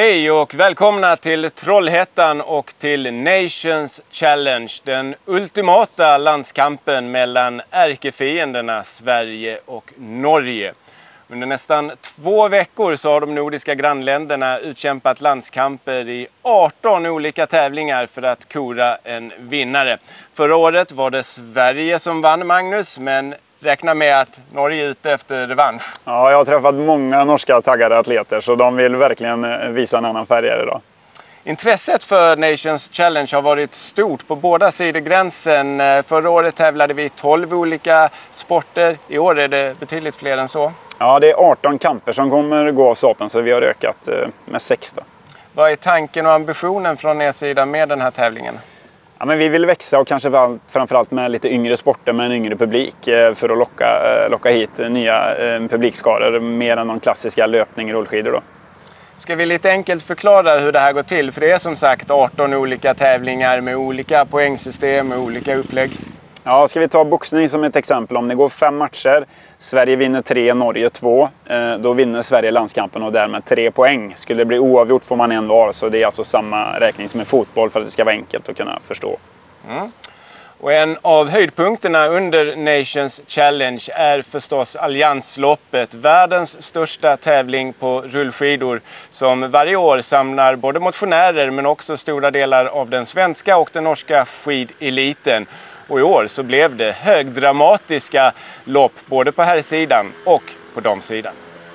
Hej och välkomna till Trollhättan och till Nations Challenge, den ultimata landskampen mellan ärkefienderna Sverige och Norge. Under nästan 2 veckor så har de nordiska grannländerna utkämpat landskamper i 18 olika tävlingar för att kora en vinnare. Förra året var det Sverige som vann, Magnus, men räkna med att Norge är ute efter revansch. Ja, jag har träffat många norska taggade atleter så de vill verkligen visa en annan färg idag. Intresset för Nations Challenge har varit stort på båda sidor gränsen. Förra året tävlade vi i 12 olika sporter. I år är det betydligt fler än så. Ja, det är 18 kamper som kommer gå av stapeln, så vi har ökat med 6 då. Vad är tanken och ambitionen från er sida med den här tävlingen? Ja, men vi vill växa och kanske framförallt med lite yngre sporter med en yngre publik för att locka hit nya publikskaror mer än de klassiska löpning och rullskidor då. Ska vi lite enkelt förklara hur det här går till? För det är som sagt 18 olika tävlingar med olika poängsystem och olika upplägg. Ja, ska vi ta boxning som ett exempel. Om det går 5 matcher, Sverige vinner 3, Norge 2, då vinner Sverige landskampen och därmed 3 poäng. Skulle det bli oavgjort får man en var, så det är alltså samma räkning som i fotboll för att det ska vara enkelt att kunna förstå. Och en av höjdpunkterna under Nations Challenge är förstås Alliansloppet, världens största tävling på rullskidor som varje år samlar både motionärer men också stora delar av den svenska och den norska skideliten. Och i år så blev det högdramatiska lopp både på herrsidan och på damsidan.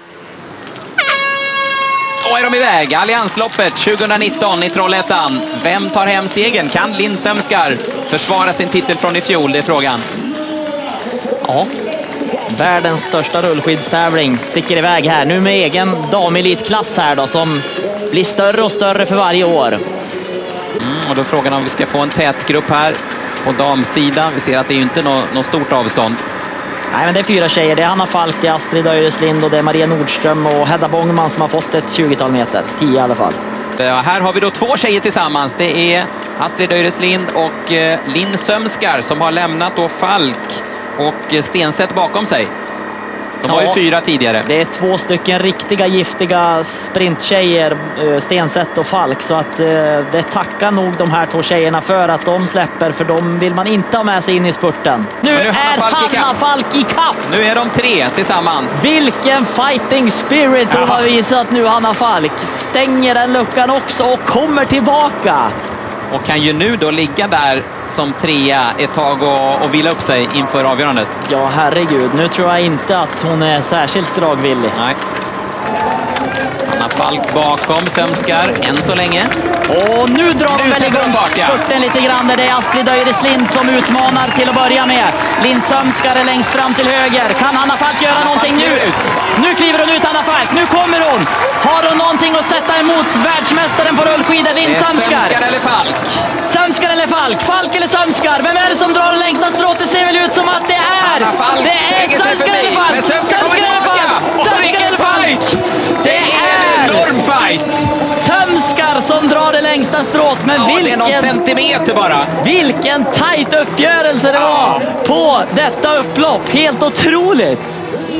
Då är de iväg. Alliansloppet 2019 i Trollhättan. Vem tar hem segern? Kan Lindsömskar försvara sin titel från i fjol? Det är frågan. Ja, världens största rullskidstävling sticker iväg här. Nu med egen damelitklass här då, som blir större och större för varje år. Och då är frågan om vi ska få en tät grupp här på damsidan. Vi ser att det är ju inte något stort avstånd. Nej, men det är 4 tjejer. Det är Hanna Falk, det är Astrid Öreslind och det är Maria Nordström och Hedda Bångman som har fått ett 20-tal meter. 10 i alla fall. Här har vi då 2 tjejer tillsammans. Det är Astrid Öreslind och Lindsömskar som har lämnat då Falk och Stensätt bakom sig. De var ju 4 tidigare. Det är 2 stycken riktiga giftiga sprinttjejer, Stensätt och Falk. Så att det tackar nog de här 2 tjejerna för att de släpper. För de vill man inte ha med sig in i spurten. Nu är Hanna Falk i kapp! Nu är de 3 tillsammans. Vilken fighting spirit hon har visat nu, Hanna Falk. Stänger den luckan också och kommer tillbaka. Och kan ju nu då ligga där som 3 ett tag och vila upp sig inför avgörandet. Ja, herregud. Nu tror jag inte att hon är särskilt dragvillig. Nej. Hanna Falk bakom Sömskar än så länge. Och nu drar de väl igång spurten lite grann. Det är Astrid Öreslind som utmanar till att börja med. Lindsömskar är längst fram till höger. Kan Hanna Falk göra någonting nu? Nu kliver hon ut, Hanna Falk. Nu kommer hon. Har hon någonting att sätta emot världsmästaren på rullskidor, Lindsömskar? Sömskar eller Falk? Sömskar eller Falk? Falk eller Sömskar? Vem är det som drar det längsta strået? Det ser väl ut som att det är... Det är Sömskar eller Falk? Sömskar eller Falk? Sömskar eller Falk? Det är... enorm fight! Sömskar som drar det längsta strået. Men det är någon centimeter bara. Vilken tajt uppgörelse det var på detta upplopp. Helt otroligt.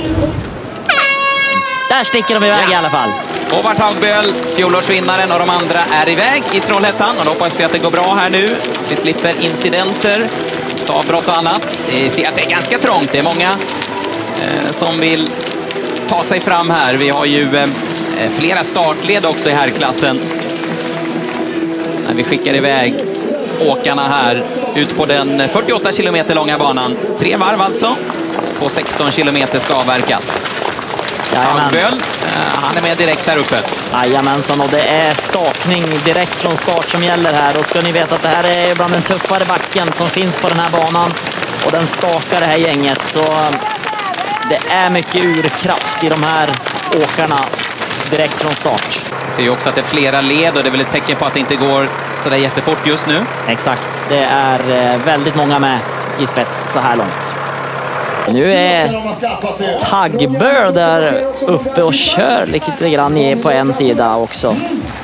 Där sticker de iväg i alla fall. Håvard Hagböl, fjolårsvinnaren, och de andra är iväg i Trollhättan. Och då hoppas vi att det går bra här nu. Vi slipper incidenter, stavbrott och annat. Vi ser att det är ganska trångt. Det är många som vill ta sig fram här. Vi har ju flera startled också i herrklassen. När vi skickar iväg åkarna här ut på den 48 kilometer långa banan. 3 varv alltså. På 16 kilometer ska avverkas. Hagböl, han är med direkt där uppe. Jajamensan, och det är stakning direkt från start som gäller här. Och ska ni veta att det här är bland den tuffare backen som finns på den här banan. Och den stakar det här gänget. Så det är mycket urkraft i de här åkarna direkt från start. Vi ser ju också att det är flera led och det är väl ett tecken på att det inte går så där jättefort just nu. Exakt, det är väldigt många med i spets så här långt. Nu är Tagböl där uppe och kör lite grann på en sida också.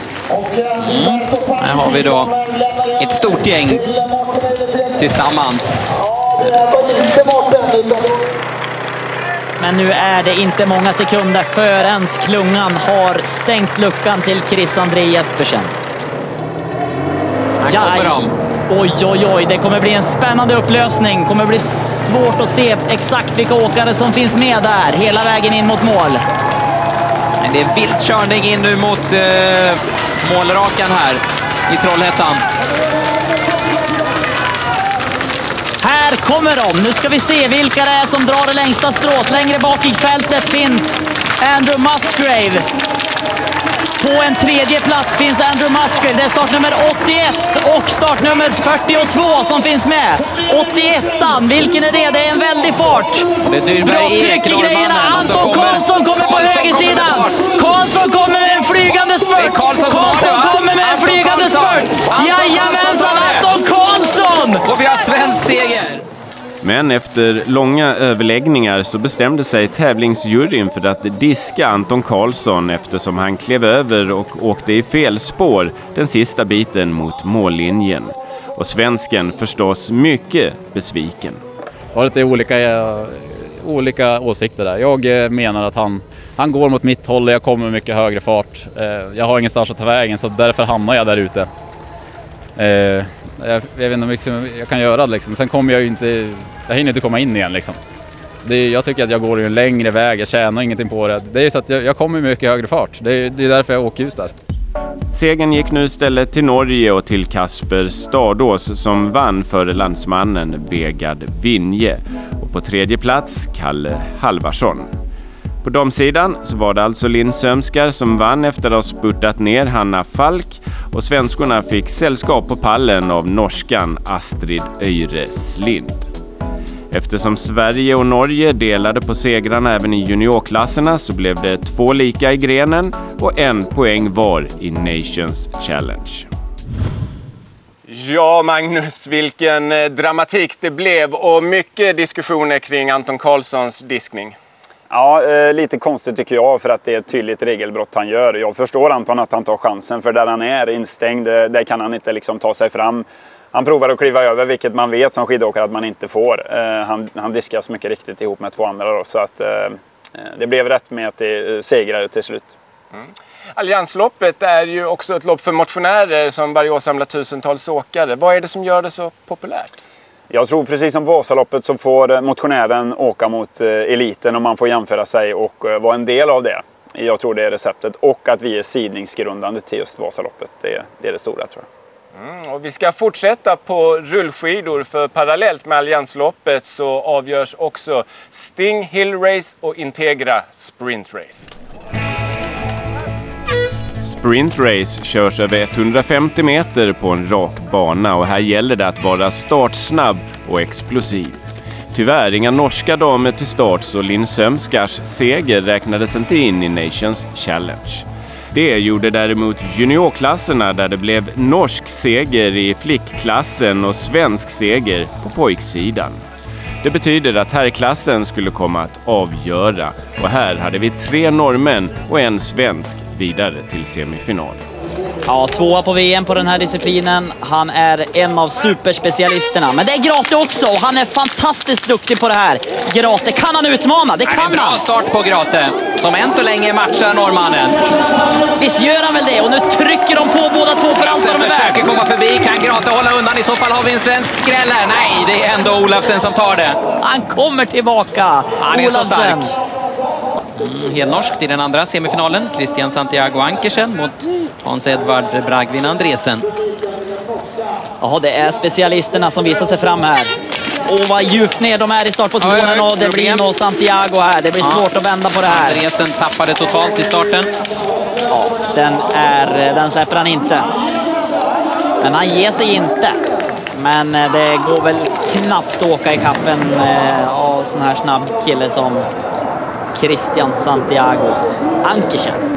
Här har vi då ett stort gäng tillsammans. Men nu är det inte många sekunder förrän klungan har stängt luckan till Chris André Jespersen. Här kommer de. Oj, oj, oj. Det kommer bli en spännande upplösning. Det kommer bli svårt att se exakt vilka åkare som finns med där. Hela vägen in mot mål. Det är vild körning in nu mot målrakan här i Trollhättan. Här kommer de. Nu ska vi se vilka det är som drar det längsta strået. Längre bak i fältet finns Andrew Musgrave. På en tredje plats finns Andrew Musgrave. Det är startnummer 81 och startnummer 42 som finns med. 81an, vilken är det? Det är en väldig fart. Bra tryck i grejerna. Anton Karlsson kommer på högersidan. Karlsson kommer med en flygande spurt. Karlsson kommer med en flygande spurt. Jajamensan, Anton Karlsson! Och vi har svensk seger. Men efter långa överläggningar så bestämde sig tävlingsjuryn för att diska Anton Karlsson eftersom han klev över och åkte i fel spår den sista biten mot mållinjen. Och svensken förstås mycket besviken. Jag har lite olika åsikter där. Jag menar att han går mot mitt håll och jag kommer med mycket högre fart. Jag har ingenstans att ta vägen så därför hamnar jag där ute. Jag vet inte hur mycket jag kan göra liksom. Sen kommer jag ju inte, jag hinner inte komma in igen liksom. Jag tycker att jag går en längre väg, jag tjänar ingenting på det. Det är så att jag kommer med mycket högre fart. Det är därför jag åker ut där. Segern gick nu istället till Norge och till Kasper Stadås som vann före landsmannen Vegard Vinje. Och på tredje plats Kalle Halvarsson. På damsidan så var det alltså lindsömskar som vann efter att ha spurtat ner Hanna Falk och svenskorna fick sällskap på pallen av norskan Astrid Øyreslind. Eftersom Sverige och Norge delade på segrarna även i juniorklasserna så blev det 2 lika i grenen och 1 poäng var i Nations Challenge. Ja, Magnus, vilken dramatik det blev och mycket diskussioner kring Anton Karlssons diskning. Ja, lite konstigt tycker jag för att det är ett tydligt regelbrott han gör. Jag förstår Anton att han tar chansen för där han är instängd, där kan han inte liksom ta sig fram. Han provar att kliva över, vilket man vet som skidåkare att man inte får. Han diskas mycket riktigt ihop med 2 andra då, så att det blev rätt med att det segrade till slut. Alliansloppet är ju också ett lopp för motionärer som varje år samlar tusentals åkare. Vad är det som gör det så populärt? Jag tror precis som Vasaloppet så får motionären åka mot eliten och man får jämföra sig och vara en del av det. Jag tror det är receptet och att vi är sidningsgrundande till just Vasaloppet. Det är det stora tror jag. Och vi ska fortsätta på rullskidor för parallellt med Alliansloppet så avgörs också Stihl Race och Integra Sprint Race. Sprint Race körs över 150 meter på en rak bana och här gäller det att vara startsnabb och explosiv. Tyvärr inga norska damer till start så lindsömskars seger räknades inte in i Nations Challenge. Det gjorde däremot juniorklasserna där det blev norsk seger i flickklassen och svensk seger på pojksidan. Det betyder att herrklassen skulle komma att avgöra och här hade vi 3 norrmän och en svensk vidare till semifinal. Ja, 2 på VM på den här disciplinen. Han är en av superspecialisterna. Men det är Grate också och han är fantastiskt duktig på det här. Grate, kan han utmana? Det kan han. Bra start på Grate som än så länge matchar norrmannen. Visst gör han väl det? Och nu trycker de på båda 2 för allt de är försöker komma förbi. Kan Grate hålla undan? I så fall har vi en svensk skräll här. Nej, det är ändå Olafsen som tar det. Han kommer tillbaka. Han är så stark. Helnorskt i den andra semifinalen. Christian Santiago Ankersen mot Hans Edvard Bragvin Andresen. Ja, det är specialisterna som visar sig fram här. Och vad djupt ner de är i startpositionen och det blir nog Santiago här. Det blir svårt att vända på det här. Andresen tappade totalt i starten. Ja, den släpper han inte. Men han ger sig inte. Men det går väl knappt att åka i kappen av sån här snabb kille som Christian Santiago Ankersen.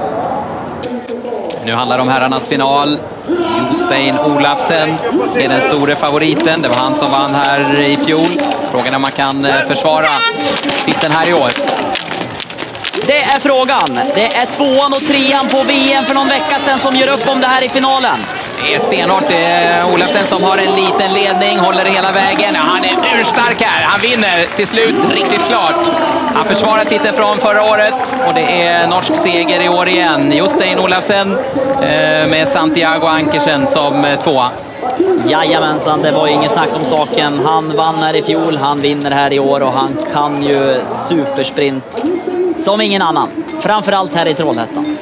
Nu handlar det om herrarnas final. Jostein Olafsen är den stora favoriten. Det var han som vann här i fjol. Frågan är om man kan försvara titeln här i år. Det är frågan. Det är 2:an och 3:an på VM för någon vecka sedan som gör upp om det här i finalen. Det är stenhårt. Det är Olafsen som har en liten ledning, håller det hela vägen. Ja, han är urstark här. Han vinner till slut riktigt klart. Han försvarar titeln från förra året och det är norsk seger i år igen. Jostein Olafsen med Santiago Ankersen som tvåa. Jajamensan, det var ingen snack om saken. Han vann här i fjol, han vinner här i år och han kan ju supersprint som ingen annan. Framförallt här i Trollhättan.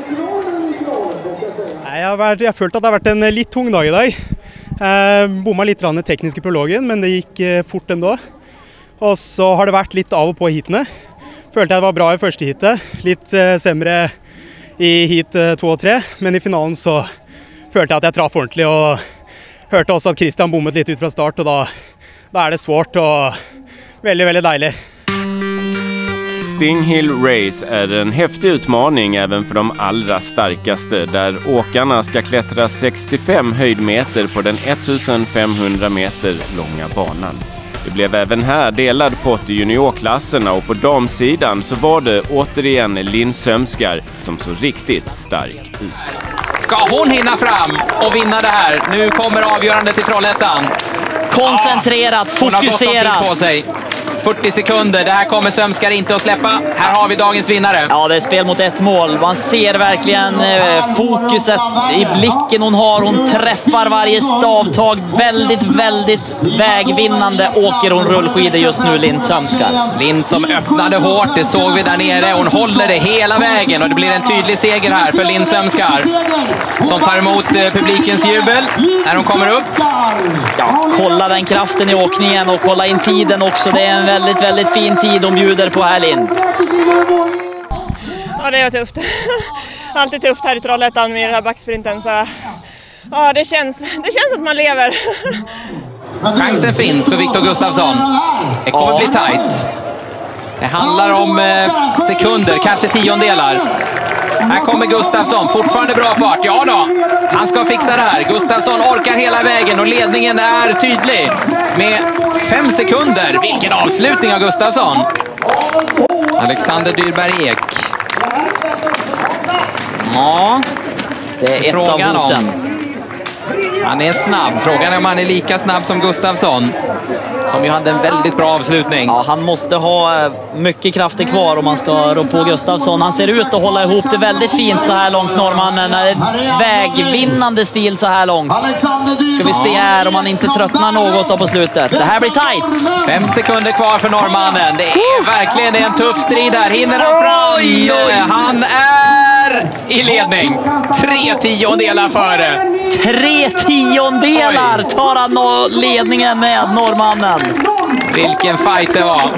Jeg følte at det har vært en litt tung dag i dag. Bomma litt i tekniske prologen, men det gikk fort ändå. Og så har det vært litt av og på hitene. Følte jeg det var bra i første hitet, litt sämre i hit 2 og 3, men i finalen så følte jeg at jeg traff ordentlig og hørte også at Christian bommet litt ut fra start, og da er det svårt og veldig, veldig deilig. Stihl Race är en häftig utmaning även för de allra starkaste, där åkarna ska klättra 65 höjdmeter på den 1500 meter långa banan. Det blev även här delad pott i juniorklasserna och på damsidan så var det återigen Linn Sömskar som så riktigt stark ut. Ska hon hinna fram och vinna det här? Nu kommer avgörande till Trollhättan. Koncentrerat, fokuserat. Hon har gott om tid på sig. 40 sekunder, det här kommer Sömskar inte att släppa. Här har vi dagens vinnare. Ja, det är spel mot ett mål. Man ser verkligen fokuset i blicken hon har. Hon träffar varje stavtag. Väldigt, väldigt vägvinnande åker hon rullskidor just nu, Linn Sömskar. Linn som öppnade hårt, det såg vi där nere. Hon håller det hela vägen och det blir en tydlig seger här för Linn Sömskar. Som tar emot publikens jubel när hon kommer upp. Ja, kolla den kraften i åkningen och kolla in tiden också. Det är en väldigt, väldigt fin tid de bjuder på här, Linn. Ja, det är tufft. Alltid tufft här i Trollhättan med den här backsprinten. Så ja, det känns att man lever. Chansen finns för Viktor Gustafsson. Det kommer bli tajt. Det handlar om sekunder, kanske tiondelar. Här kommer Gustafsson, fortfarande bra fart. Ja då, han ska fixa det här. Gustafsson orkar hela vägen och ledningen är tydlig med 5 sekunder. Vilken avslutning av Gustafsson. Alexander Dyrberg Ek. Ja, det är ett av hoten. Han är snabb. Frågan är om han är lika snabb som Gustafsson, som ju hade en väldigt bra avslutning. Ja, han måste ha mycket krafter kvar om man ska rå på Gustafsson. Han ser ut att hålla ihop det väldigt fint så här långt, norrmannen. Vägvinnande stil så här långt. Ska vi se här om han inte tröttnar något på slutet. Det här blir tajt. 5 sekunder kvar för norrmannen. Det är verkligen en tuff strid här. Hinner han fram? Han är i ledning. 3 tiondelar före. 3 tiondelar tar han ledningen med norrmannen. Vilken fight det var.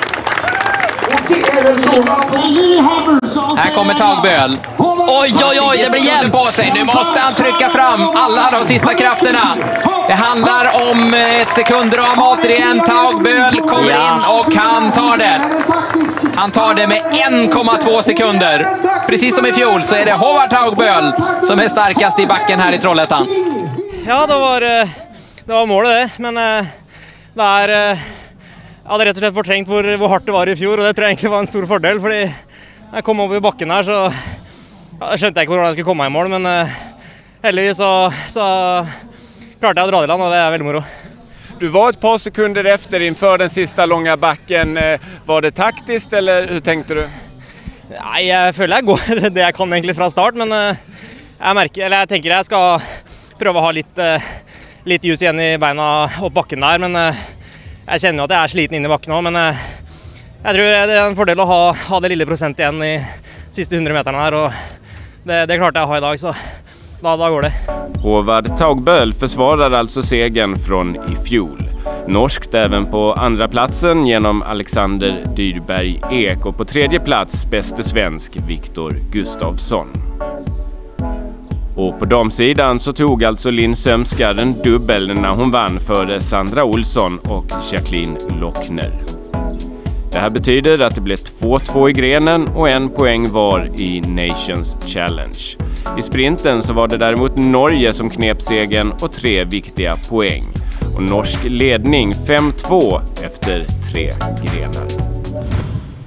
Här kommer Tagböl. Oj, oj, oj, det blir jämnt på sig. Nu måste han trycka fram alla de sista krafterna. Det handlar om ett sekundram återigen. Tagböl kommer in och han tar det. Han tar det med 1,2 sekunder. Precis som i fjol så är det Håvard Tagböl som är starkast i backen här i Trollhättan. Ja, det var målet det, men det är... Jeg hadde rett og slett fortrengt hvor hardt det var i fjor, og det tror jeg egentlig var en stor fordel, fordi jeg kom opp i bakken her, så skjønte jeg ikke hvordan jeg skulle komme meg i mål, men heldigvis så klarte jeg å dra det i land, og det er veldig moro. Du var ett par sekunder efter inför den sista långa backen. Var det taktiskt eller hur tänkte du? Nei, jeg føler jeg går det jeg kan egentlig fra start, men jeg tenker jeg skal prøve å ha litt jus igjen i beina opp bakken der, men jeg kjenner jo at jeg er sliten inn i bakken nå, men jeg tror det er en fordel å ha det lille prosent igjen i siste 100 meterne her, og det klarte jeg å ha i dag, så da går det. Håvard Tagböl försvarar alltså segern från i fjol. Norskt även på andra platsen genom Alexander Dyrberg Ek och på tredje plats bäste svensk Viktor Gustafsson. Och på damsidan så tog alltså Linn Sömskar en dubbel när hon vann före Sandra Olsson och Jacqueline Lochner. Det här betyder att det blev 2-2 i grenen och 1 poäng var i Nations Challenge. I sprinten så var det däremot Norge som knep segern och 3 viktiga poäng. Och norsk ledning 5-2 efter 3 grenar.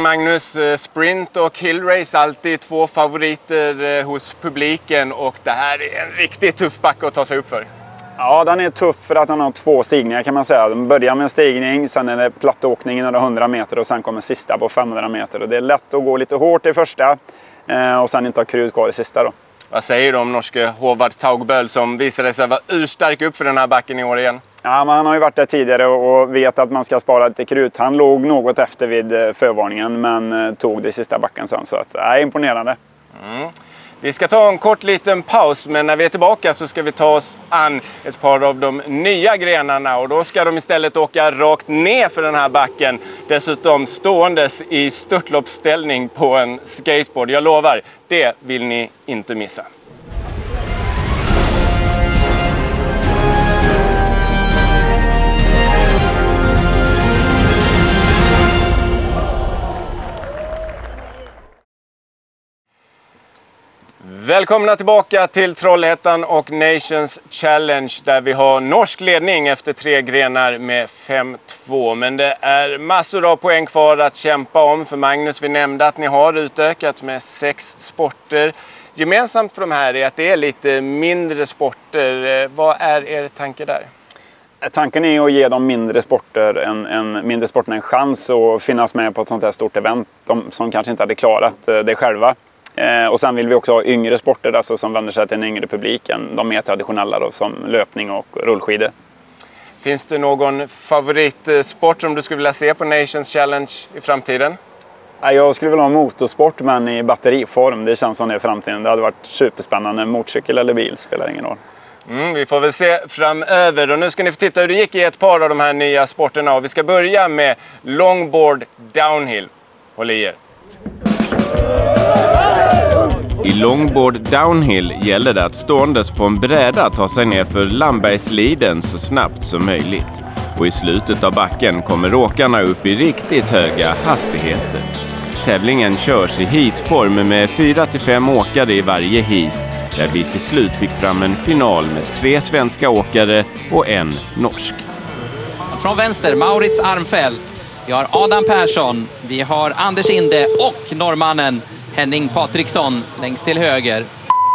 Magnus, sprint och hillrace alltid två favoriter hos publiken och det här är en riktigt tuff backe att ta sig upp för. Ja, den är tuff för att den har 2 stigningar kan man säga. De börjar med en stigning, sen är det plattåkning i några 100 meter och sen kommer sista på 500 meter. Och det är lätt att gå lite hårt i första och sen inte ha krut kvar i sista då. Vad säger du om norske Håvard Taugbøl som visade sig vara urstark upp för den här backen i år igen? Ja, men han har ju varit där tidigare och vet att man ska spara lite krut. Han låg något efter vid förvarningen men tog det i sista backen sen. Så att, imponerande. Vi ska ta en kort liten paus, men när vi är tillbaka så ska vi ta oss an ett par av de nya grenarna. Och då ska de istället åka rakt ner för den här backen. Dessutom ståendes i störtloppsställning på en skateboard. Jag lovar, det vill ni inte missa. Välkomna tillbaka till Trollhättan och Nations Challenge där vi har norsk ledning efter 3 grenar med 5-2. Men det är massor av poäng kvar att kämpa om för Magnus. Vi nämnde att ni har utökat med 6 sporter. Gemensamt för de här är att det är lite mindre sporter. Vad är er tanke där? Tanken är att ge de mindre sporterna en chans att finnas med på ett sånt här stort event. De som kanske inte hade klarat det själva. Och sen vill vi också ha yngre sporter alltså, som vänder sig till en yngre publik än de mer traditionella då, som löpning och rullskidor. Finns det någon favoritsport som du skulle vilja se på Nations Challenge i framtiden? Jag skulle vilja ha motorsport men i batteriform. Det känns som det i framtiden. Det hade varit superspännande. Motorcykel eller bil spelar ingen roll. Vi får väl se framöver. Och nu ska ni få titta hur det gick i ett par av de här nya sporterna. Och vi ska börja med Longboard Downhill. Håll i er. I Longboard Downhill gäller det att ståendes på en bräda ta sig ner för Landbergsliden så snabbt som möjligt. Och i slutet av backen kommer åkarna upp i riktigt höga hastigheter. Tävlingen körs i heatform med 4-5 åkare i varje heat. Där vi till slut fick fram en final med 3 svenska åkare och 1 norsk. Från vänster, Maurits Armfelt. Vi har Adam Persson, vi har Anders Inde och norrmannen Henning Patriksson längst till höger.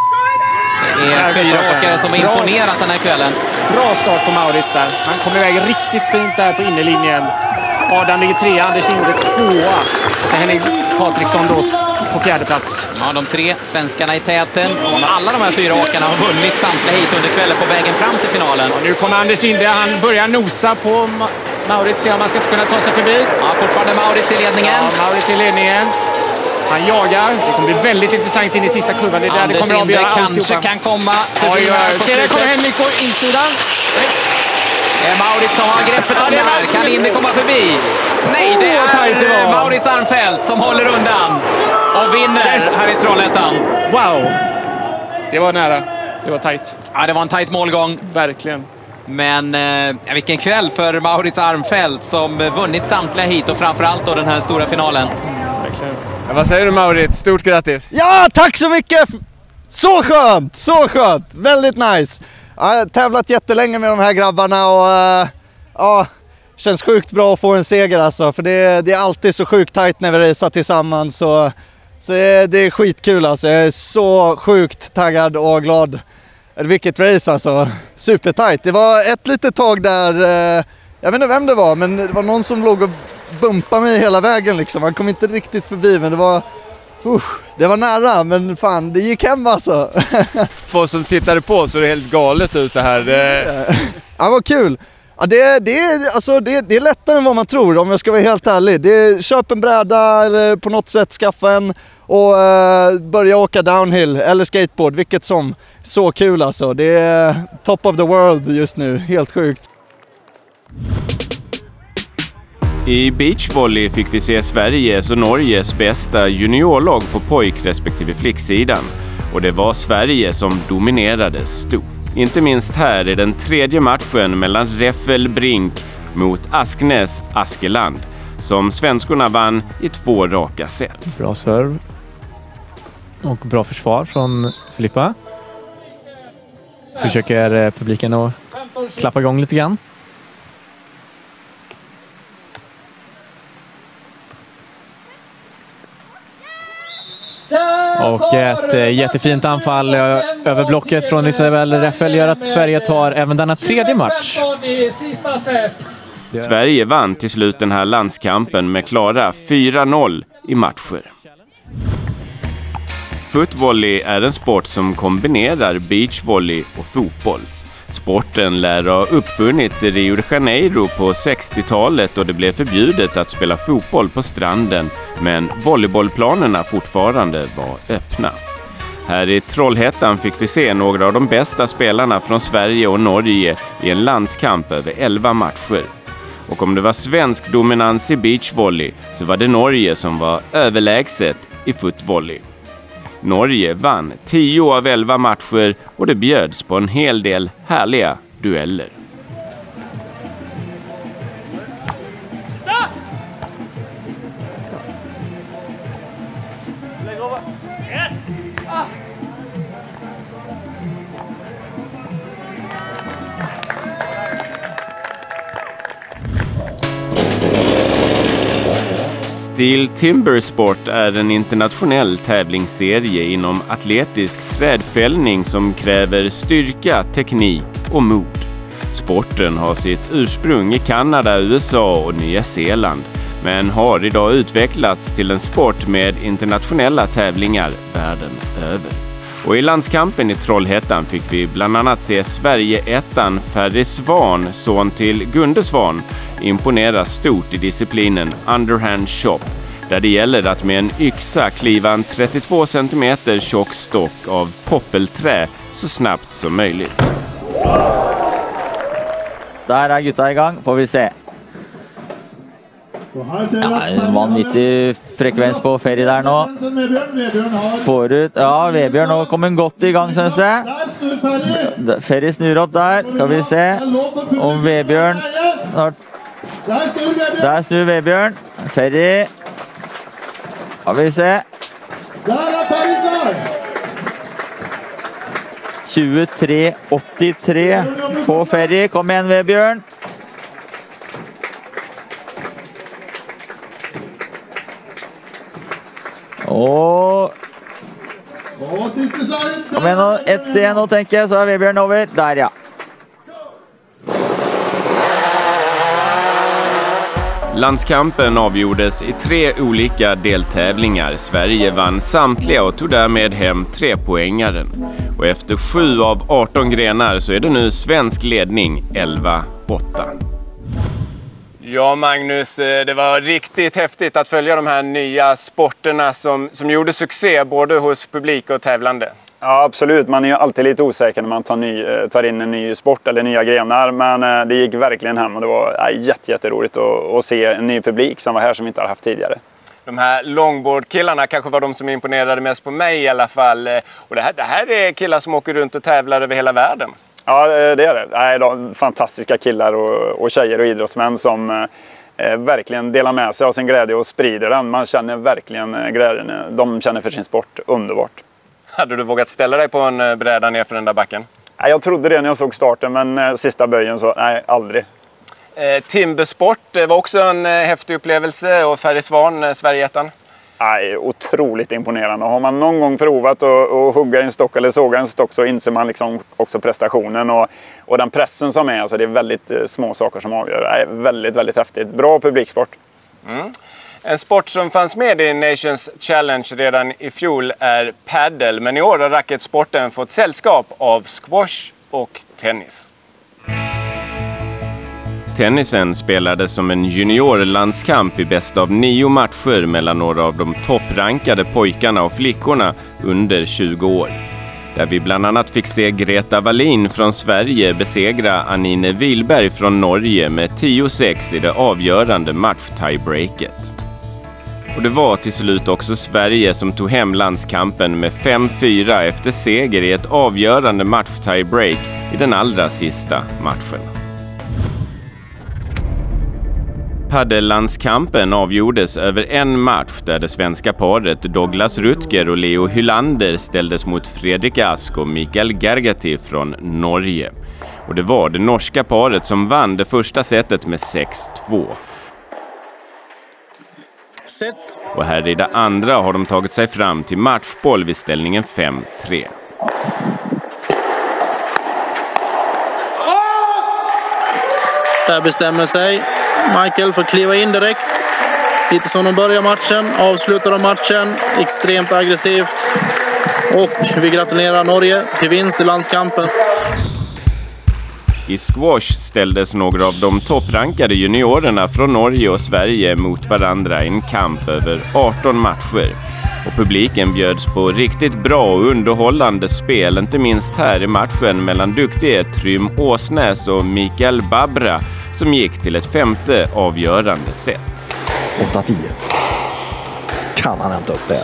Det är 4 åkare som har imponerat den här kvällen. Bra start på Maurits där. Han kommer iväg riktigt fint där på innerlinjen. Adam ligger 3, Anders Inde 2. Och så Henning Patriksson då på 4:e plats. Ja, de 3 svenskarna i täten. Och alla de här 4 åkarna har vunnit samtliga hit under kvällen på vägen fram till finalen. Och nu kommer Anders Inde. Han börjar nosa på Maurits. Ja, man ska inte kunna ta sig förbi. Ja, fortfarande Maurits i ledningen. Ja, Maurits i ledningen. Han jagar. Det kommer bli väldigt intressant in i sista kurvan. Det är där Anders det kommer att avgöra kanske kan komma. Där kommer Henrik på insidan. Det är Maurits som har greppet om det här. Kan Inde komma förbi? Nej, det är Maurits Armfelt som håller undan och vinner här i Trollhättan. Wow! Det var nära. Det var tajt. Ja, det var en tajt målgång. Verkligen. Men vilken kväll för Maurits Armfelt som vunnit samtliga hit och framförallt då den här stora finalen. Verkligen. Ja, vad säger du Maurits? Stort grattis! Ja, tack så mycket! Så skönt! Så skönt! Väldigt nice! Jag har tävlat jättelänge med de här grabbarna och känns sjukt bra att få en seger alltså. För det är alltid så sjukt tajt när vi racear tillsammans. Så det är skitkul alltså. Jag är så sjukt taggad och glad. Vilket race alltså. Supertajt. Det var ett litet tag där, jag vet inte vem det var, men det var någon som låg och bumpade mig hela vägen liksom. Han kom inte riktigt förbi, men det var nära, men fan, det gick hem alltså. För oss som tittade på så är det helt galet ut det här. Ja, vad kul. Ja, det är lättare än vad man tror, om jag ska vara helt ärlig. Köp en bräda eller på något sätt skaffa en och börja åka downhill eller skateboard, vilket som. Så kul alltså. Det är top of the world just nu, helt sjukt. I beachvolley fick vi se Sveriges och Norges bästa juniorlag på pojk- respektive flicksidan. Och det var Sverige som dominerade stort. Inte minst här är den 3:e matchen mellan Reffel Brink mot Asknäs Askeland, som svenskorna vann i 2 raka set. Bra serv och bra försvar från Filippa. Försöker publiken att klappa igång lite grann. Och ett jättefint anfall över blocket från Isabel Reffel gör att Sverige tar även denna tredje match. Sverige vann till slut den här landskampen med klara 4-0 i matcher. Footvolley är en sport som kombinerar beachvolley och fotboll. Sporten lär ha uppfunnits i Rio de Janeiro på 60-talet och det blev förbjudet att spela fotboll på stranden, men volleybollplanerna fortfarande var öppna. Här i Trollhättan fick vi se några av de bästa spelarna från Sverige och Norge i en landskamp över 11 matcher. Och om det var svensk dominans i beachvolley så var det Norge som var överlägset i footvolley. Norge vann 10 av 11 matcher och det bjöds på en hel del härliga dueller. Stihl Timbersports är en internationell tävlingsserie inom atletisk trädfällning som kräver styrka, teknik och mod. Sporten har sitt ursprung i Kanada, USA och Nya Zeeland, men har idag utvecklats till en sport med internationella tävlingar världen över. Och i landskampen i Trollhättan fick vi bland annat se Sverige-ettan Ferry Svan, son till Gunde Svan, imponera stort i disciplinen underhand chop, där det gäller att med en yxa kliva en 32 cm tjock stock av poppelträ så snabbt som möjligt. Där är gutta igång, får vi se. Ja, en vanvittig frekvens på Ferry där nu. Får ut, ja, Vebjørn nå kommer godt i gang, synes jeg. Ferry snur opp der, skal vi se om Vebjørn snart. Der snur Vebjørn. Ferry. Skal vi se. 23-83 på Ferry. Kom igjen, Vebjørn. Og kom igjen nå, 1-1 nå tenker jeg, så er Vebjørn over. Der, ja. Landskampen avgjordes i 3 olika deltävlingar. Sverige vann samtliga och tog därmed hem 3-poängaren. Och efter 7 av 18 grenar så är det nu svensk ledning 11-8. Ja, Magnus, det var riktigt häftigt att följa de här nya sporterna som gjorde succé både hos publik och tävlande. Ja, absolut. Man är ju alltid lite osäker när man tar in en ny sport eller nya grenar. Men det gick verkligen hem och det var jätteroligt att se en ny publik som var här som vi inte har haft tidigare. De här longboard-killarna kanske var de som imponerade mest på mig i alla fall. Och det här är killar som åker runt och tävlar över hela världen. Ja, det är det. De fantastiska killar och tjejer och idrottsmän som verkligen delar med sig av sin glädje och sprider den. Man känner verkligen glädjen. De känner för sin sport underbart. Hade du vågat ställa dig på en bräda ner för den där backen? Nej, jag trodde det när jag såg starten, men sista böjen så nej, aldrig. Timbersport var också en häftig upplevelse och Ferry Svan, Sverige-ettan. Nej, otroligt imponerande. Har man någon gång provat att hugga en stock eller såga en stock så inser man liksom också prestationen och den pressen som är. Alltså det är väldigt små saker som avgör. Det är väldigt häftigt. Bra publiksport. Mm. En sport som fanns med i Nations Challenge redan i fjol är Padel, men i år har racketsporten fått sällskap av squash och tennis. Tennisen spelades som en juniorlandskamp i bäst av 9 matcher mellan några av de topprankade pojkarna och flickorna under 20 år. Där vi bland annat fick se Greta Wallin från Sverige besegra Anine Wilberg från Norge med 10-6 i det avgörande match-tiebreaket. Och det var till slut också Sverige som tog hem landskampen med 5-4 efter seger i ett avgörande match-tiebreak i den allra sista matchen. Padel-landskampen avgjordes över en match där det svenska paret Douglas Rutger och Leo Hylander ställdes mot Fredrik Ask och Mikael Gergati från Norge. Och det var det norska paret som vann det första setet med 6-2. set. Och här i det andra har de tagit sig fram till matchboll vid ställningen 5-3. Där bestämmer sig Michael för att kliva in direkt. Lite som de börjar matchen, avslutar de matchen extremt aggressivt. Och vi gratulerar Norge till vinst i landskampen. I squash ställdes några av de topprankade juniorerna från Norge och Sverige mot varandra i en kamp över 18 matcher. Och publiken bjöds på riktigt bra och underhållande spel, inte minst här i matchen mellan duktige Trym Åsnäs och Mikael Babra som gick till ett femte avgörande set. 8-10. Kan han hämta upp det?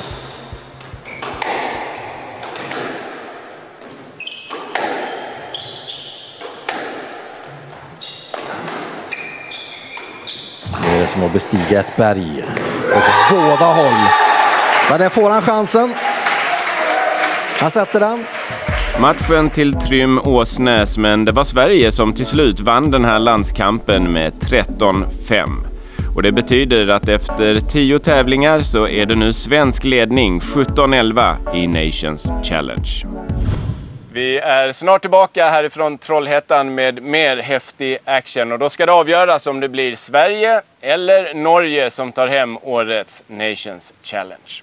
Det är som att bestiga ett berg åt båda håll. Men där får han chansen. Han sätter den. Matchen till Trym Åsnäs, men det var Sverige som till slut vann den här landskampen med 13-5. Och det betyder att efter 10 tävlingar så är det nu svensk ledning 17-11 i Nations Challenge. Vi är snart tillbaka härifrån Trollhättan med mer häftig action. Och då ska det avgöras om det blir Sverige eller Norge som tar hem årets Nations Challenge.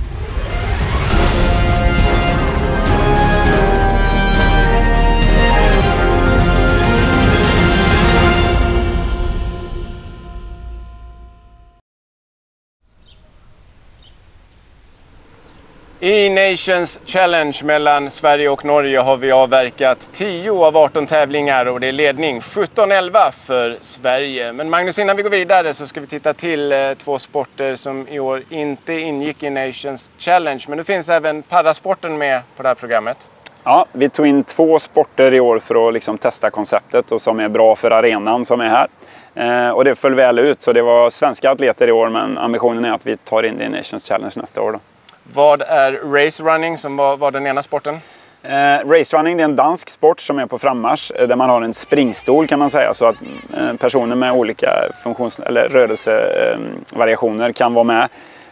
I Nations Challenge mellan Sverige och Norge har vi avverkat 10 av 18 tävlingar och det är ledning 17-11 för Sverige. Men Magnus, innan vi går vidare så ska vi titta till 2 sporter som i år inte ingick i Nations Challenge. Men det finns även parasporten med på det här programmet. Ja, vi tog in 2 sporter i år för att liksom testa konceptet och som är bra för arenan som är här. Och det föll väl ut, så det var svenska atleter i år, men ambitionen är att vi tar in det i Nations Challenge nästa år då. Vad är race running som var den ena sporten? Race running, det är en dansk sport som är på frammarsch där man har en springstol kan man säga, så att personer med olika eller rörelsevariationer kan vara med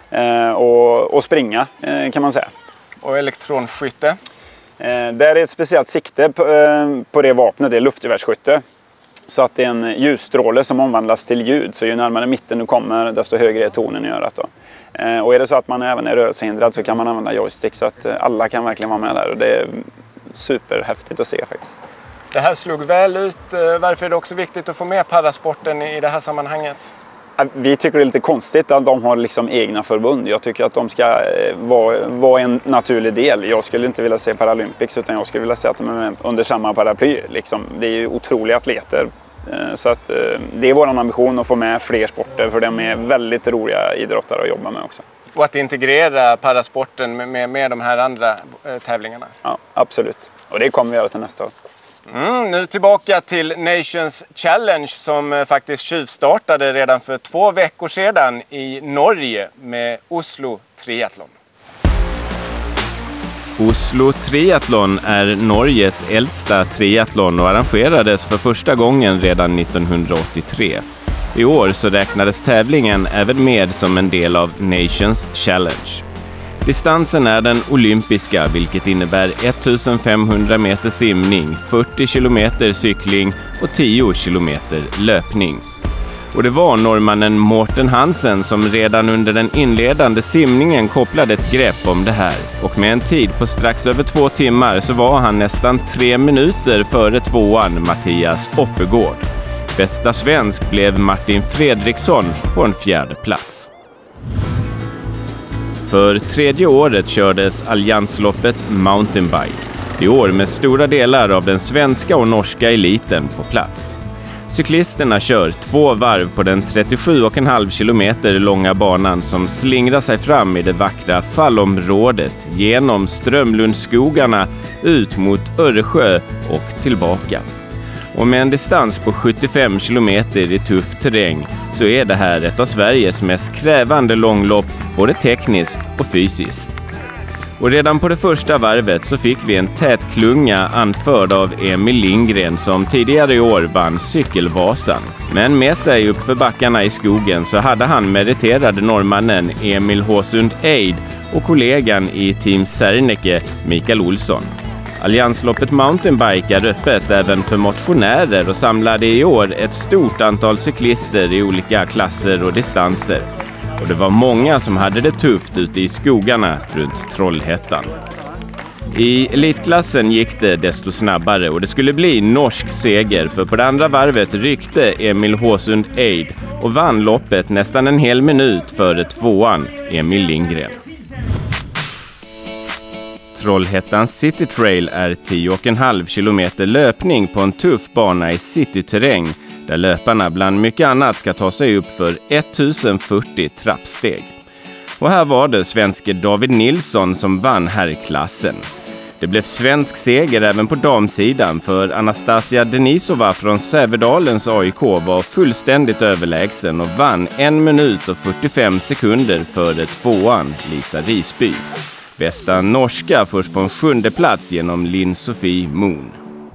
och springa kan man säga. Och elektronskytte? Där är ett speciellt sikte på det vapnet, det är luftgevärsskytte. Så att det är en ljusstråle som omvandlas till ljud, så ju närmare mitten du kommer desto högre är tonen i örat då. Och är det så att man även är rörelsehindrad så kan man använda joystick, så att alla kan verkligen vara med där och det är superhäftigt att se faktiskt. Det här slog väl ut. Varför är det också viktigt att få med parasporten i det här sammanhanget? Vi tycker det är lite konstigt att de har liksom egna förbund. Jag tycker att de ska vara en naturlig del. Jag skulle inte vilja se Paralympics, utan jag skulle vilja se att de är under samma paraply. Liksom. Det är ju otroliga atleter. Så att det är vår ambition att få med fler sporter, för de är väldigt roliga idrottare att jobba med också. Och att integrera parasporten med de här andra tävlingarna? Ja, absolut. Och det kommer vi göra till nästa år. Nu tillbaka till Nations Challenge som faktiskt tjuvstartade redan för 2 veckor sedan i Norge med Oslo Triathlon. Oslo Triathlon är Norges äldsta triathlon och arrangerades för första gången redan 1983. I år så räknades tävlingen även med som en del av Nations Challenge. Distansen är den olympiska, vilket innebär 1500 meter simning, 40 kilometer cykling och 10 kilometer löpning. Och det var norrmannen Morten Hansen som redan under den inledande simningen kopplade ett grepp om det här. Och med en tid på strax över 2 timmar så var han nästan 3 minuter före 2:an Mattias Oppegård. Bästa svensk blev Martin Fredriksson på en 4:e plats. För 3:e året kördes Alliansloppet Mountainbike. I år med stora delar av den svenska och norska eliten på plats. Cyklisterna kör 2 varv på den 37,5 kilometer långa banan som slingrar sig fram i det vackra fallområdet genom Strömlundsskogarna ut mot Öresjö och tillbaka. Och med en distans på 75 kilometer i tuff terräng så är det här ett av Sveriges mest krävande långlopp, både tekniskt och fysiskt. Och redan på det första varvet så fick vi en tät klunga anförd av Emil Lindgren som tidigare i år vann cykelvasan. Men med sig upp för backarna i skogen så hade han meriterade norrmannen Emil Håsund Eid och kollegan i Team Serneke Mikael Olsson. Alliansloppet mountainbike är öppet även för motionärer och samlade i år ett stort antal cyklister i olika klasser och distanser. Och det var många som hade det tufft ute i skogarna runt Trollhättan. I elitklassen gick det desto snabbare och det skulle bli norsk seger, för på det andra varvet ryckte Emil Håsund Eid och vann loppet nästan en hel minut före tvåan Emil Lindgren. Trollhättan City Trail är 10,5 kilometer löpning på en tuff bana i cityterräng där löparna bland mycket annat ska ta sig upp för 1040 trappsteg. Och här var det svenske David Nilsson som vann herrklassen. Det blev svensk seger även på damsidan, för Anastasia Denisova från Sävedalens AIK var fullständigt överlägsen och vann 1 minut och 45 sekunder före tvåan Lisa Risby. Bästa norska först på en 7:e plats genom Linn-Sofie Moon.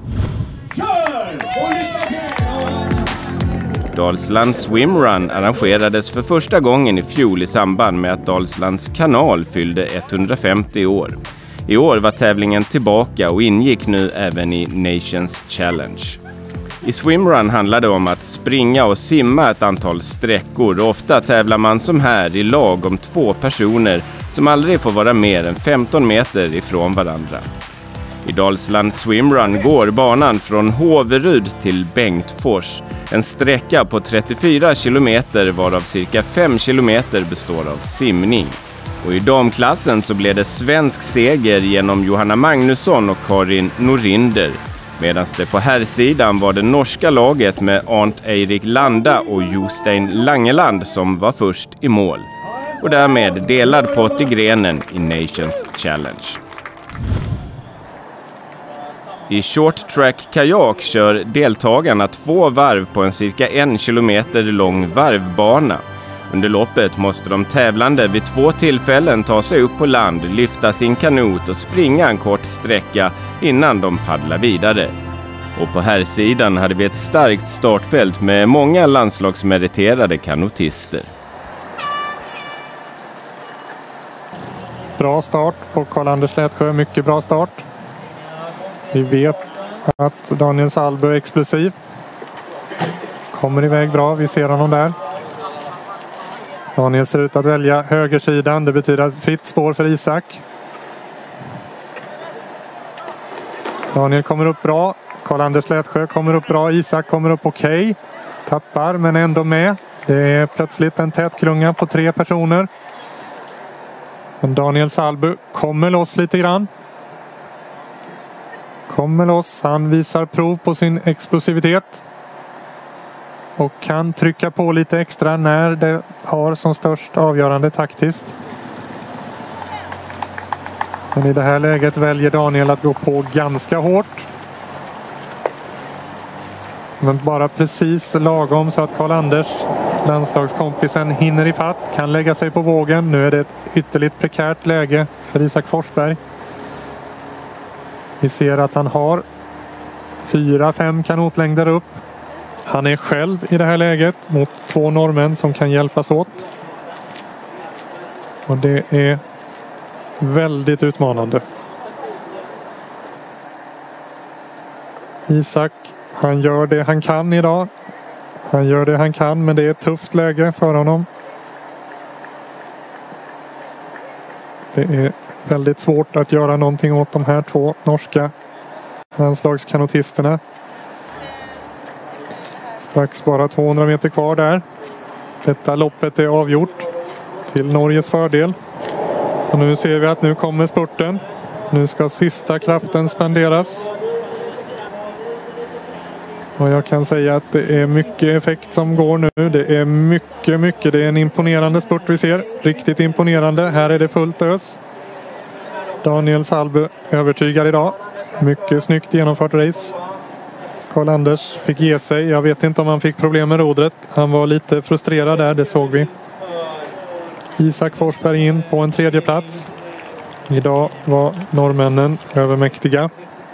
Dalsland Swimrun arrangerades för första gången i fjol i samband med att Dalslands kanal fyllde 150 år. I år var tävlingen tillbaka och ingick nu även i Nations Challenge. I swimrun handlar det om att springa och simma ett antal sträckor, och ofta tävlar man som här i lag om 2 personer som aldrig får vara mer än 15 meter ifrån varandra. I Dalsland Swimrun går banan från Håverud till Bengtfors, en sträcka på 34 kilometer varav cirka 5 kilometer består av simning. Och i damklassen så blev det svensk seger genom Johanna Magnusson och Karin Norinder, medan det på herrsidan var det norska laget med Arnt Eirik Landa och Jostein Langeland som var först i mål. Och därmed delad pott i grenen i Nations Challenge. I short track Kayak kör deltagarna 2 varv på en cirka 1 kilometer lång varvbana. Under loppet måste de tävlande vid 2 tillfällen ta sig upp på land, lyfta sin kanot och springa en kort sträcka innan de paddlar vidare. Och på här sidan hade vi ett starkt startfält med många landslagsmeriterade kanotister. Bra start på Karl-Anders Slätsjö, mycket bra start. Vi vet att Daniel Salbu är explosiv. Kommer iväg bra, vi ser honom där. Daniel ser ut att välja högersidan, det betyder att fritt spår för Isak. Daniel kommer upp bra, Karl-Anders Slätsjö kommer upp bra, Isak kommer upp okej. Tappar men ändå med. Det är plötsligt en tät klunga på 3 personer. Men Daniel Salbu kommer loss lite grann. Kommer loss, han visar prov på sin explosivitet. Och kan trycka på lite extra när det har som störst avgörande taktiskt. Men i det här läget väljer Daniel att gå på ganska hårt. Men bara precis lagom så att Karl-Anders, landslagskompisen, hinner i fatt. Kan lägga sig på vågen. Nu är det ett ytterligt prekärt läge för Isak Forsberg. Vi ser att han har 4-5 kanotlängder upp. Han är själv i det här läget mot 2 norrmän som kan hjälpas åt. Och det är väldigt utmanande. Isak, han gör det han kan idag. Han gör det han kan, men det är ett tufft läge för honom. Det är väldigt svårt att göra någonting åt de här 2 norska landslagskanotisterna. Strax bara 200 meter kvar där. Detta loppet är avgjort till Norges fördel. Och nu ser vi att nu kommer spurten. Nu ska sista kraften spenderas. Och jag kan säga att det är mycket effekt som går nu. Det är mycket. Det är en imponerande spurt vi ser. Riktigt imponerande. Här är det fullt ös. Daniel Salbu övertygar idag. Mycket snyggt genomfört race. Karl-Anders fick ge sig. Jag vet inte om han fick problem med rodret. Han var lite frustrerad där, det såg vi. Isak Forsberg in på en 3:e plats. Idag var norrmännen övermäktiga.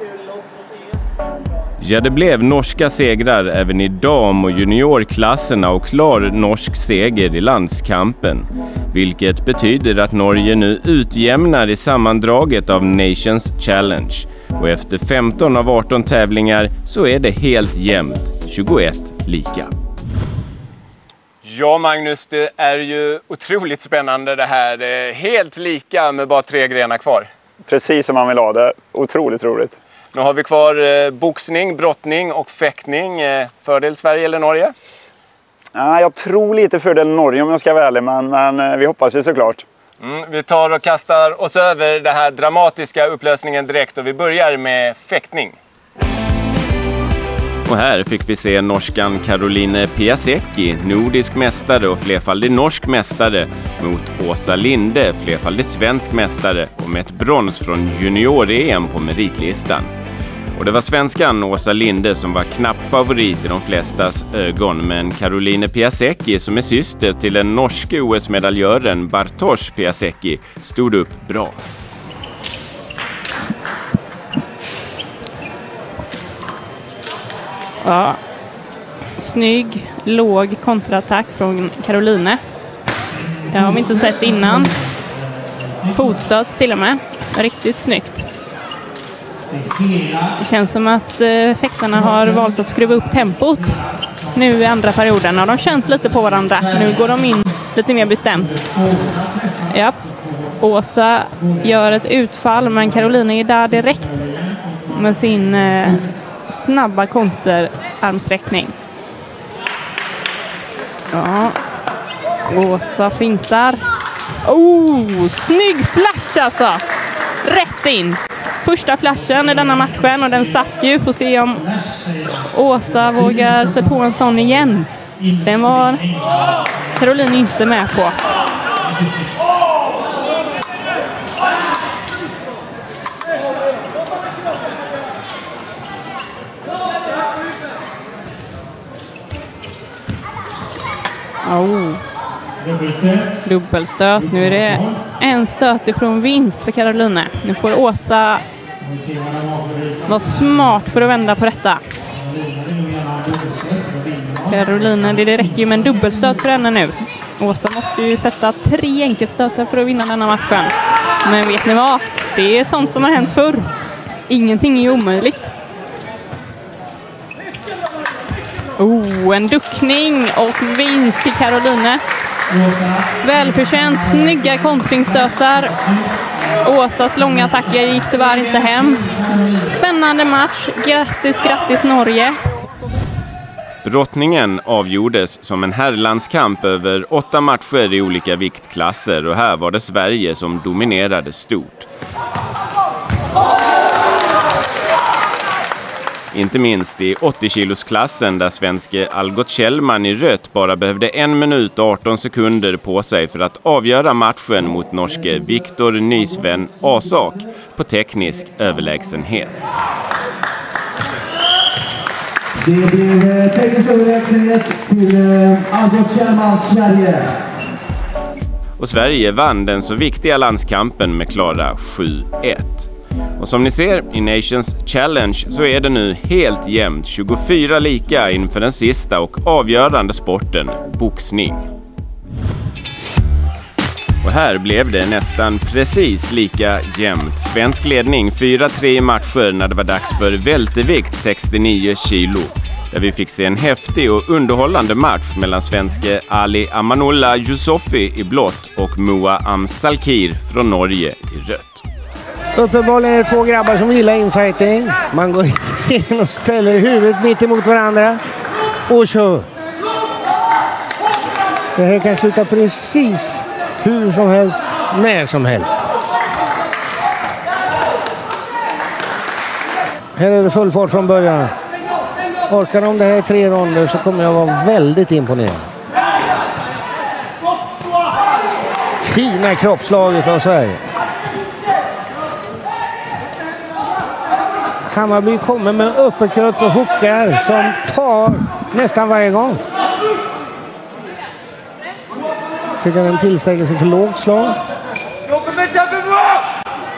Ja, det blev norska segrar även i dam- och juniorklasserna och klar norsk seger i landskampen. Vilket betyder att Norge nu utjämnar i sammandraget av Nations Challenge. Och efter 15 av 18 tävlingar så är det helt jämnt, 21 lika. Ja Magnus, det är ju otroligt spännande det här. Det är helt lika med bara 3 grenar kvar. Precis som man vill ha det. Otroligt roligt. Nu har vi kvar boxning, brottning och fäktning. Fördel Sverige eller Norge? Ja, jag tror lite fördel Norge om jag ska vara ärlig, men vi hoppas ju såklart. Vi tar och kastar oss över den här dramatiska upplösningen direkt och vi börjar med fäktning. Och här fick vi se norskan Caroline Piasecki, nordisk mästare och flerfaldig norsk mästare, mot Åsa Linde, flerfaldig svensk mästare och med ett brons från junior-EM på meritlistan. Och det var svenskan Åsa Linde som var knapp favorit i de flestas ögon, men Caroline Piasecki, som är syster till den norske OS-medaljören Bartosz Piasecki, stod upp bra. Ja, snygg, låg kontraattack från Caroline. Det har vi inte sett innan. Fotstöt till och med. Riktigt snyggt. Det känns som att fäktarna har valt att skruva upp tempot nu i andra perioden. Och de känns lite på varandra. Nu går de in lite mer bestämt. Ja. Åsa gör ett utfall, men Caroline är där direkt med sin snabba konterarmsträckning. Ja. Åsa fintar. Snygg flash alltså. Rätt in. Första flashen i denna matchen och den satt ju. Får se om Åsa vågar sig på en sån igen. Den var Caroline inte med på. Dubbelstöt. Nu är det en stöt ifrån vinst för Caroline. Nu får Åsa vara smart för att vända på detta. Caroline, det räcker ju med en dubbelstöt för henne nu. Åsa måste ju sätta 3 enkelstötar för att vinna denna matchen. Men vet ni vad? Det är sånt som har hänt förr. Ingenting är omöjligt. En duckning och vinst till Caroline. Välförtjänt, snygga kontringsstötar. Åsas långa attacker gick tyvärr inte hem. Spännande match. Grattis Norge. Brottningen avgjordes som en herrlandskamp över 8 matcher i olika viktklasser och här var det Sverige som dominerade stort. Inte minst i 80-kilosklassen där svenske Algot Kjellman i rött bara behövde 1 minut och 18 sekunder på sig för att avgöra matchen mot norske Viktor Nysven Asak på teknisk överlägsenhet. Det blev teknisk överlägsenhet till Algot Kjellman, Sverige. Och Sverige vann den så viktiga landskampen med klara 7-1. Och som ni ser i Nations Challenge så är det nu helt jämnt 24 lika inför den sista och avgörande sporten, boxning. Och här blev det nästan precis lika jämnt. Svensk ledning 4-3 i matcher när det var dags för vältevikt 69 kilo. Där vi fick se en häftig och underhållande match mellan svenske Ali Amanullah Yusufi i blått och Moa Amsalkir från Norge i rött. Uppenbarligen är det 2 grabbar som gillar infighting. Man går in och ställer huvudet mitt emot varandra och kör. Det här kan sluta precis hur som helst, när som helst. Här är det full fart från början. Orkar de det här 3 ronder så kommer jag vara väldigt imponerad. Fina kroppslaget av Sverige. Hammarby kommer med uppercuts och hookar som tar nästan varje gång. Fick han en tillsägelse för lågt slag.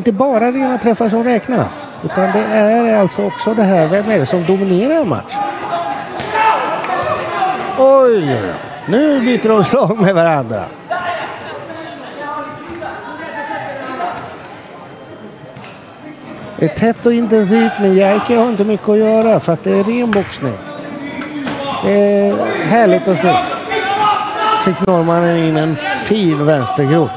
inte bara rena träffar som räknas. Utan det är alltså också det här, vem är det som dominerar en match? Oj, nu byter de slag med varandra. Det är tätt och intensivt, men Jerker har inte mycket att göra för att det är ren boxning. Det är härligt att se. Fick norrmannen in en fin vänstergrop.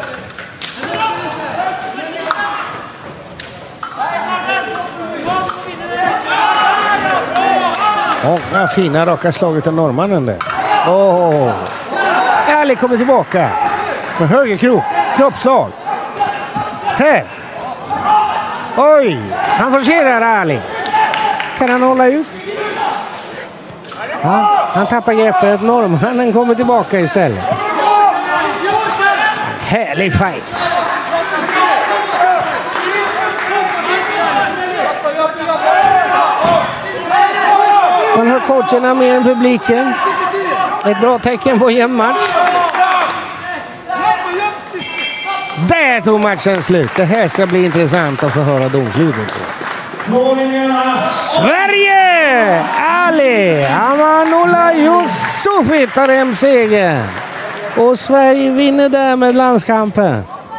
Många fina raka slaget av norrmannen där. Ali kommer tillbaka. Med högerkrok. Kroppslag. Här. Oj, han forcerar Ali. Kan han hålla ut? Ja, han tappar greppet. Norrmannen kommer tillbaka istället. Härlig fight. Man hör coacherna med än publiken. Ett bra tecken på en jämn match. Där tog matchen slut. Det här ska bli intressant att få höra domslutet på. Sverige! Ali Amanullah Yusufi tar hem segern. Och Sverige vinner där med landskampen.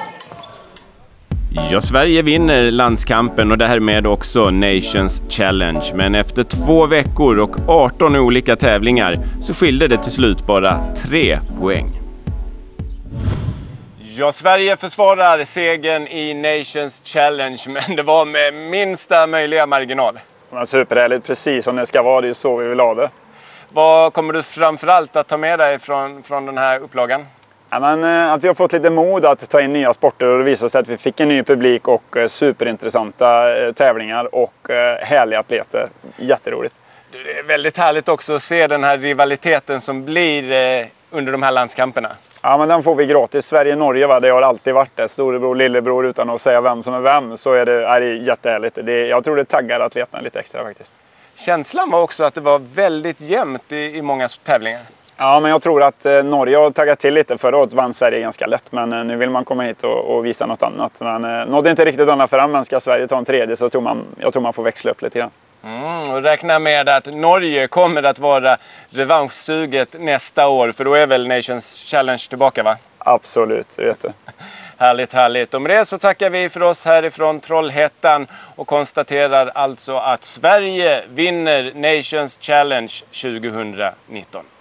Ja, Sverige vinner landskampen och därmed också Nations Challenge. Men efter 2 veckor och 18 olika tävlingar så skilde det till slut bara 3 poäng. Ja, Sverige försvarar segern i Nations Challenge, men det var med minsta möjliga marginal. Men superhärligt, precis som det ska vara, det är så vi vill ha det. Vad kommer du framförallt att ta med dig från den här upplagan? Ja, men, att vi har fått lite mod att ta in nya sporter och det visar sig att vi fick en ny publik och superintressanta tävlingar och härliga atleter. Jätteroligt. Det är väldigt härligt också att se den här rivaliteten som blir under de här landskamperna. Ja, men den får vi gratis. Sverige-Norge, va? Det har alltid varit det. Storebror, lillebror, utan att säga vem som är vem, så är det jättehärligt. Jag tror det taggar atleterna lite extra faktiskt. Känslan var också att det var väldigt jämnt i många tävlingar. Ja, men jag tror att Norge har taggat till lite. Förra året vann Sverige ganska lätt, men nu vill man komma hit och visa något annat. Men nådde inte riktigt ända fram, men ska Sverige ta en tredje så jag tror man får växla upp lite grann. Och räkna med att Norge kommer att vara revanschsuget nästa år, för då är väl Nations Challenge tillbaka, va? Absolut, vet du. Härligt, härligt. Och med det så tackar vi för oss härifrån Trollhättan och konstaterar alltså att Sverige vinner Nations Challenge 2019.